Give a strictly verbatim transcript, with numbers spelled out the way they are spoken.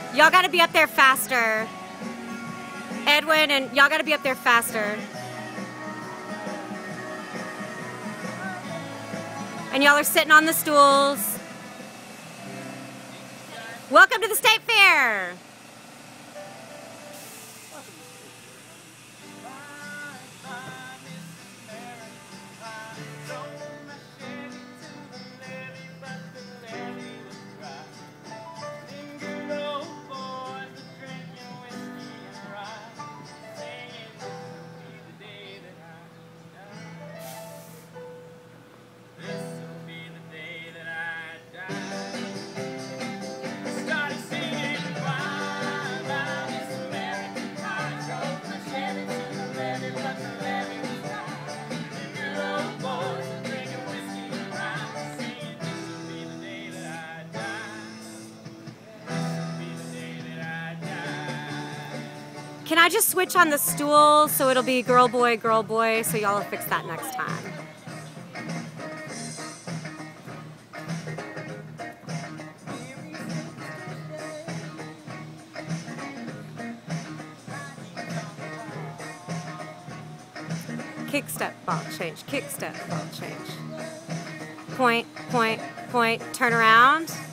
Y'all gotta be up there faster. Edwin and y'all gotta be up there faster. And y'all are sitting on the stools. Welcome to the State Fair. Can I just switch on the stool so it'll be girl, boy, girl, boy, so y'all will fix that next time. Kick step, ball change, kick step, ball change. Point, point, point, turn around.